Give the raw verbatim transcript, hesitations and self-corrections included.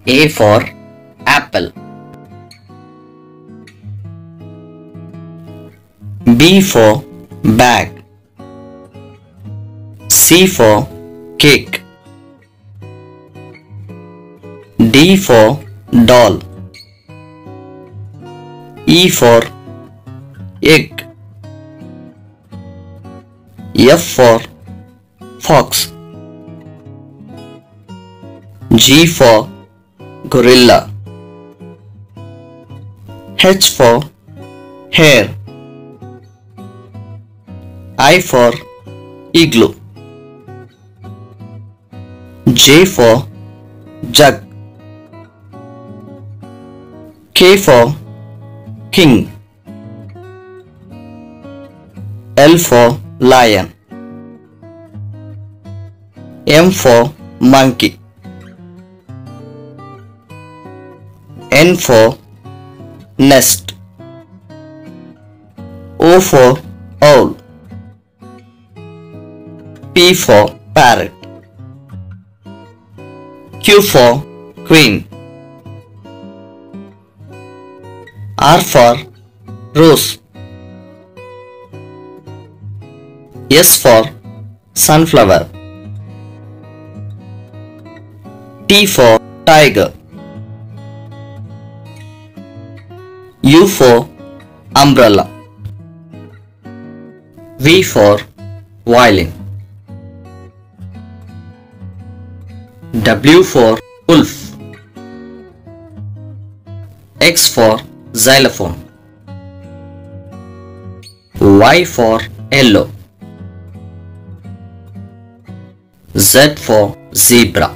A for apple. B for bag. C for cake. D for doll. E for egg. F for fox. G for gorilla. H for hare. I for igloo. J for jug. K for king. L for lion. M for monkey. N for nest. O for owl. P for parrot. Q for queen. R for rose. S for sunflower. T for tiger. U for umbrella. V for violin. W for wolf. X for xylophone. Y for yellow. Z for zebra.